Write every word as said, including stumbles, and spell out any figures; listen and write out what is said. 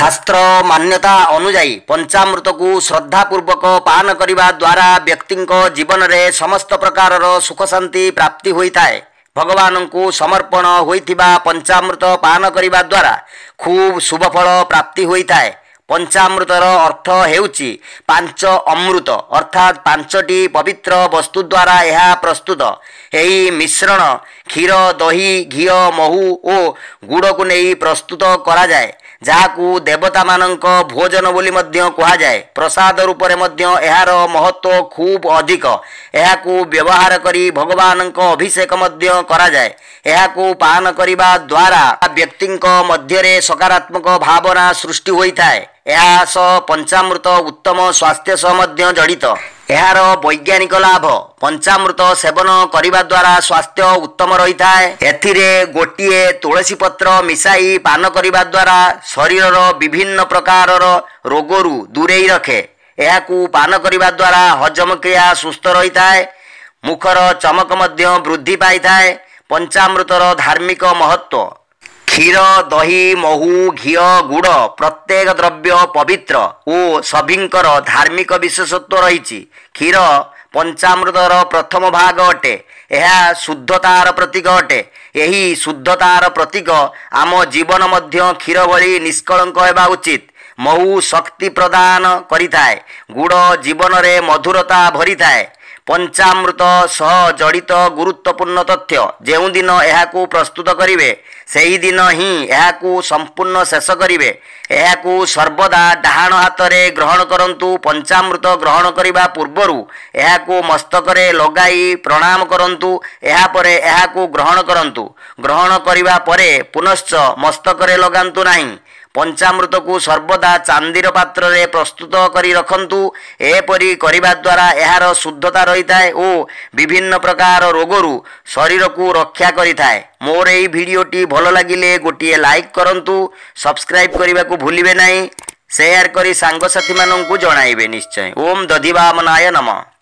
शास्त्र मान्यता अनुजाई पंचामृत को श्रद्धापूर्वक पान करने द्वारा व्यक्ति जीवन में समस्त प्रकार सुख शांति प्राप्ति होता है। भगवान को समर्पण होइथिबा पंचामृत पान करने द्वारा खूब शुभ फल प्राप्ति होता है। पंचामृतर अर्थ हेउची पांच अमृत अर्थात पांचटी पवित्र वस्तु द्वारा यह प्रस्तुत। यही मिश्रण क्षीर दही घी महू और गुड़ को नहीं प्रस्तुत करा जाए, जहाकू देवता मानक भोजन बोली मध्य कहा जाए। प्रसाद रूप यार महत्व खूब अधिक। यहाकू व्यवहार करी भगवान अभिषेक मध्य करा जाए। यहाकू पान करिबा द्वारा व्यक्ति मध्य सकारात्मक भावना सृष्टि होता है। यह सह पंचामृत उत्तम स्वास्थ्य सह मध्य जड़ित। यार वैज्ञानिक लाभ पंचामृत सेवन करने द्वारा स्वास्थ्य उत्तम रही है। एथिरे गोटिए तुलसी पत्र मिसाई पान करने द्वारा शरीर विभिन्न प्रकार रोगरू दूरेई रखे। यहाकू पान करने द्वारा हजम क्रिया सुस्थ रही है। मुखर चमक मध्य वृद्धि पाई है। पंचामृतर धार्मिक महत्व क्षीर दही महू घी गुड़ प्रत्येक द्रव्य पवित्र और सभींकर धार्मिक विशेषत्व रही। क्षीर पंचामृतर प्रथम भाग अटे। यह शुद्धतार प्रतीक अटे। यही शुद्धतार प्रतीक आम जीवन मध्य क्षीर भली निष्कलंक होगा उचित। महू शक्ति प्रदान करिथाए। गुड़ जीवन रे मधुरता भरी थाए। पंचामृत सह जड़ित गुरुत्वपूर्ण तथ्य जो दिन यह प्रस्तुत करिवे सेही दिन ही यह संपूर्ण शेष करिवे। यह सर्वदा डाहाण हाथ में ग्रहण करंतु। पंचामृत ग्रहण करने पूर्वरु यह मस्तकरे लगाई प्रणाम करंतु। यापर यह ग्रहण करंतु। ग्रहण करने परे पुनश्च मस्तकरे लगांतु नहीं। पंचामृत को सर्वदा चांदीर पात्र रे प्रस्तुत करी रखंतु। एपरी करने द्वारा यार शुद्धता रही है और विभिन्न प्रकार रोगरू शरीर को रक्षा करिथाए। मोर एई भिडियोटी भल लागिले गोटिए लाइक करंतु। सब्सक्राइब करने को भूलिबे नहीं। शेयर करी सांगसाथी माननकु जणाइबे निश्चय। ओम दधिवामनाय नमः।